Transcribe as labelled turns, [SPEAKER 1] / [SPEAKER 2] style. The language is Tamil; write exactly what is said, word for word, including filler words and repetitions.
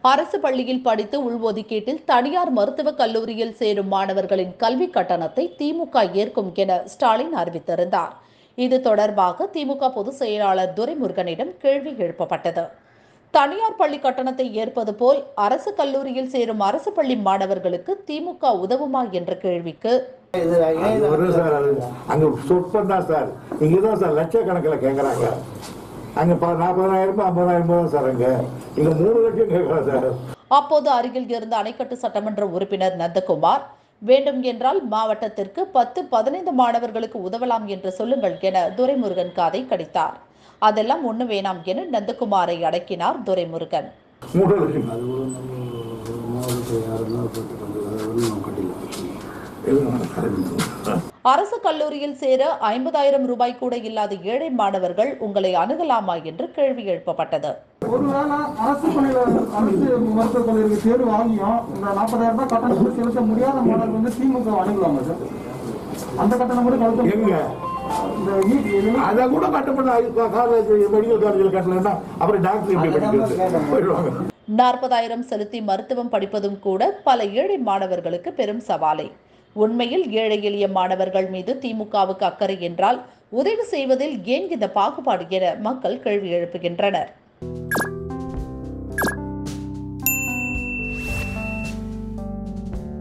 [SPEAKER 1] அரசு பள்ளியில் படித்து உள்ஒதுக்கீட்டில் தனியார் மருத்துவக் கல்லூரியில் சேரும் மாணவர்களின் கல்வி கட்டணத்தை திமுக ஏற்கும் என ஸ்டாலின் அறிவித்திருந்தார். இது தொடர்பாக திமுக பொதுச் செயலாளர் துரைமுருகனிடம் கேள்வி எழுப்பப்பட்டது. தனியார் பள்ளி கட்டணத்தை ஏற்பது போல் அரசு கல்லூரியில் சேரும் அரசு பள்ளி மாணவர்களுக்கு திமுக உதவுமா என்ற கேள்விக்கு
[SPEAKER 2] லட்சக்கணக்கில் கேட்கிறாங்க. அங்க நாற்பதாயிரம் ஐம்பதாயிரம் தான் சார், அங்க இங்க மூணு லட்சம் கேட்கலாம் சார்.
[SPEAKER 1] அப்போது அருகில் இருந்த அணைக்கட்டு சட்டமன்ற உறுப்பினர் நந்தகுமார், வேண்டும் என்றால் மாவட்டத்திற்கு பத்து பதினைந்து மாணவர்களுக்கு உதவலாம் என்று சொல்லுங்கள் என துரைமுருகன் காதை கடித்தார். அதெல்லாம் ஒண்ணு வேணாம் என நந்தகுமாரை அடக்கினார் துரைமுருகன். அரசு கல்லூரியில் சேர ஐம்பதாயிரம் ரூபாய் கூட இல்லாத ஏழை மாணவர்கள் உங்களை அணுகலாமா என்று கேள்வி எழுப்பப்பட்டது.
[SPEAKER 3] ஒருவேளை அரசு பள்ளியில அரசு மருத்துவக் கல்லூரிக்கு தேர்வு வாங்கியும் இந்த நாற்பதாயிரம் ரூபாய் கட்டணத்தை செலுத்த முடியாத மாணவர்கள் வந்து திமுக அணுகலாமா சார்? அந்த கட்டணம் கூட கட்டணம்
[SPEAKER 2] அதை கூட மெடிக்கல் காலேஜில் கட்டலன்னா அப்புறம் டாக்டர்
[SPEAKER 1] நாற்பதாயிரம் செலுத்தி மருத்துவம் படிப்பதும் கூட பல ஏழை மாணவர்களுக்கு பெரும் சவாலே. உண்மையில் ஏழை எளிய மாணவர்கள் மீது திமுகவுக்கு அக்கறை என்றால் உதவி செய்வதில் ஏன் இந்த பாகுபாடு என மக்கள் கேள்வி எழுப்புகின்றனர்.